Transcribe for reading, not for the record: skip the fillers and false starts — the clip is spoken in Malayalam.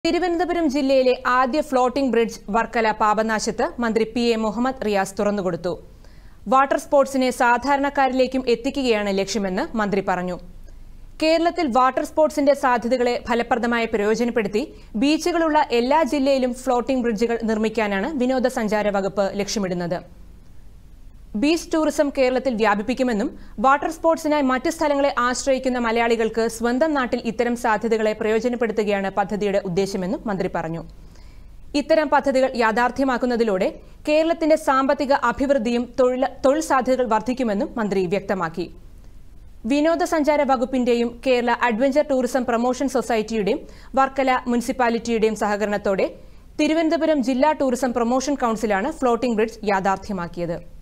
തിരുവനന്തപുരം ജില്ലയിലെ ആദ്യ ഫ്ലോട്ടിംഗ് ബ്രിഡ്ജ് വർക്കല പാപനാശത്ത് മന്ത്രി പി.എ. മുഹമ്മദ് റിയാസ് തുറന്നുകൊടുത്തു. വാട്ടർ സ്പോർട്സിനെ സാധാരണക്കാരിലേക്കും എത്തിക്കുകയാണ് ലക്ഷ്യമെന്ന് മന്ത്രി പറഞ്ഞു. കേരളത്തിൽ വാട്ടർ സ്പോർട്സിന്റെ സാധ്യതകളെ ഫലപ്രദമായി പ്രയോജനപ്പെടുത്തി ബീച്ചുകളുള്ള എല്ലാ ജില്ലയിലും ഫ്ലോട്ടിംഗ് ബ്രിഡ്ജുകൾ നിർമ്മിക്കാനാണ് വിനോദസഞ്ചാര വകുപ്പ് ലക്ഷ്യമിടുന്നത്. ബീച്ച് ടൂറിസം കേരളത്തിൽ വ്യാപിപ്പിക്കുമെന്നും വാട്ടർ സ്പോർട്സിനായി മറ്റ് സ്ഥലങ്ങളെ ആശ്രയിക്കുന്ന മലയാളികൾക്ക് സ്വന്തം നാട്ടിൽ ഇത്തരം സാധ്യതകളെ പ്രയോജനപ്പെടുത്തുകയാണ് പദ്ധതിയുടെ ഉദ്ദേശമെന്നും മന്ത്രി പറഞ്ഞു. ഇത്തരം പദ്ധതികൾ യാഥാർത്ഥ്യമാക്കുന്നതിലൂടെ കേരളത്തിന്റെ സാമ്പത്തിക അഭിവൃദ്ധിയും തൊഴിൽ സാധ്യതകൾ വർദ്ധിക്കുമെന്നും മന്ത്രി വ്യക്തമാക്കി. വിനോദസഞ്ചാര വകുപ്പിന്റെയും കേരള അഡ്വഞ്ചർ ടൂറിസം പ്രൊമോഷൻ സൊസൈറ്റിയുടെയും വർക്കല മുനിസിപ്പാലിറ്റിയുടെയും സഹകരണത്തോടെ തിരുവനന്തപുരം ജില്ലാ ടൂറിസം പ്രൊമോഷൻ കൌൺസിലാണ് ഫ്ലോട്ടിംഗ് ബ്രിഡ്ജ് യാഥാർത്ഥ്യമാക്കിയത്.